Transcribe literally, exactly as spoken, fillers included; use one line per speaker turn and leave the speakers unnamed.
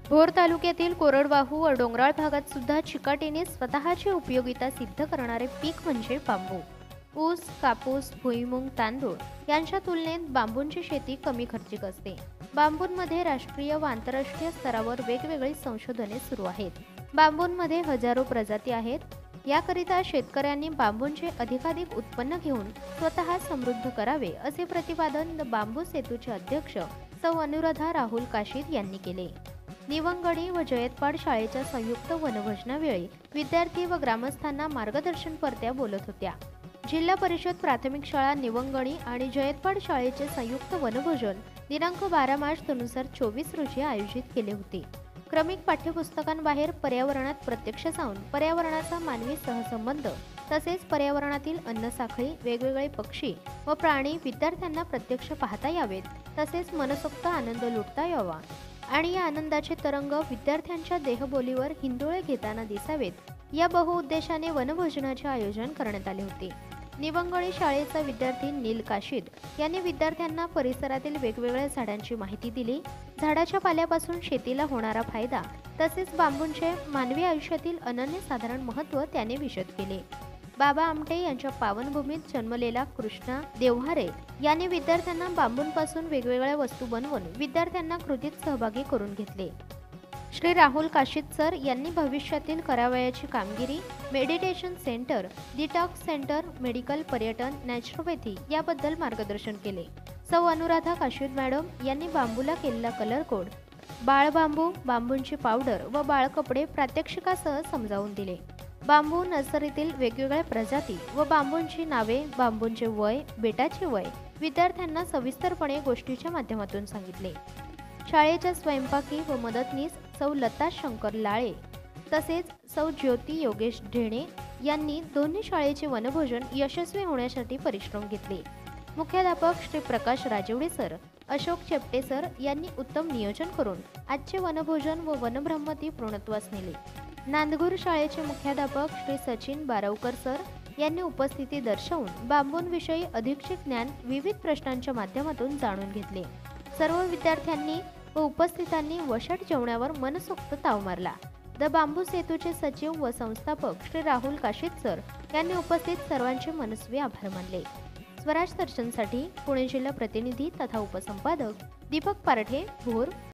भोर तालुक्यातील कोरडवाहू व डोंगराळ भागात सुद्धा चिकाटीने स्वतःची उपयोगिता सिद्ध करणारे पीक म्हणजे बांबू। ऊस, कापूस, भुईमूग, तांदूळ यांच्या तुलनेत बांबूंची शेती कमी खर्चिक असते। बांबूंमध्ये राष्ट्रीय व आंतरराष्ट्रीय स्तरावर वेगवेगळी संशोधने सुरू आहेत। बांबूंमध्ये हजारो प्रजाती आहेत। याकरिता शेतकऱ्यांनी बांबूंचे अधिकाधिक उत्पन्न घेऊन स्वतः समृद्ध करावे, असे प्रतिपादन बांबू सेतूचे अध्यक्ष सौ अनुराधा राहुल काशीद यांनी केले। निवंगणी व जयतपाड शाळेच्या संयुक्त वनभोजनावेळी विद्यार्थी व ग्रामस्थांना मार्गदर्शनपर त्या बोलत होत्या। जिल्हा परिषद प्राथमिक शाळा निवंगणी आणि जयतपाड शाळेचे संयुक्त वनभोजन दिनांक बारा मार्च दोन हजार चोवीस रोजी आयोजित केले होते। क्रमिक पाठ्यपुस्तकांबाहेर पर्यावरणात प्रत्यक्ष जाऊन पर्यावरणाचा मानवी सहसंबंध तसेच पर्यावरणातील अन्न साखळी, वेगवेगळे पक्षी व प्राणी विद्यार्थ्यांना प्रत्यक्ष पाहता यावेत, तसेच मनसोक्त आनंद लुटता यावा आणि या आनंदाचे तरंग विद्यार्थ्यांच्या देहबोलीवर हिंदोळे घेताना दिसावेत, या बहुउद्देशाने वनभोजनाचे आयोजन करण्यात आले होते। निवंगणी शाळेचा विद्यार्थी नील काशीद यांनी विद्यार्थ्यांना परिसरातील वेगवेगळ्या झाडांची माहिती दिली। झाडाच्या पाल्यापासून शेतीला होणारा फायदा तसेच बांबूंचे मानवी आयुष्यातील अनन्यसाधारण महत्त्व त्याने विशद केले। बाबा आमटे यांच्या पावनभूमीत जन्मलेला कृष्णा देवहारे यांनी विद्यार्थ्यांना बांबूंपासून वेगवेगळ्या वस्तू बनवून विद्यार्थ्यांना कृतीत सहभागी करून घेतले। श्री राहुल काशीद सर यांनी भविष्यातील करावयाची कामगिरी, meditation centre, detox centre, medical, पर्यटन, नॅचरोपॅथी याबद्दल मार्गदर्शन केले। सौ अनुराधा काशीद मॅडम यांनी बांबूला केलेला कलर कोड, बाळ बांबू, बांबूंची पावडर व बाळ कपडे प्रात्यक्षिकासह समजावून दिले। बांबू नर्सरीतील वेगवेगळ्या प्रजाती व बांबूंची नावे, बांबूंचे वय, बेटाचे वय विद्यार्थ्यांना सविस्तरपणे गोष्टीच्या माध्यमातून सांगितले। शाळेच्या स्वयंपाकी व मदतनीस सौ लता शंकर लाळे तसेच सौ ज्योती योगेश ढेणे यांनी दोन्ही शाळेचे वनभोजन यशस्वी होण्यासाठी परिश्रम घेतले। मुख्याध्यापक श्री प्रकाश राजेवडे सर, अशोक चेपटे सर यांनी उत्तम नियोजन करून आजचे वनभोजन व वनब्रह्मती पूर्णत्वास नेले। नांदगुर शाळेचे मुख्याध्यापक श्री सचिन बारावकर सर यांनी उपस्थिती दर्शवून बांबूंविषयी अधिकचे ज्ञान विविध प्रश्नांच्या माध्यमातून जाणून घेतले। सर्व विद्यार्थ्यांनी व उपस्थितांनी वशट जेवणावर मनसोक्त ताव मारला। द बांबू सेतूचे सचिव व संस्थापक श्री राहुल काशीद सर यांनी उपस्थित सर्वांचे मनस्वी आभार मानले। स्वराज दर्शनसाठी पुणे जिल्हा प्रतिनिधी तथा उपसंपादक दीपक पारठे, भोर।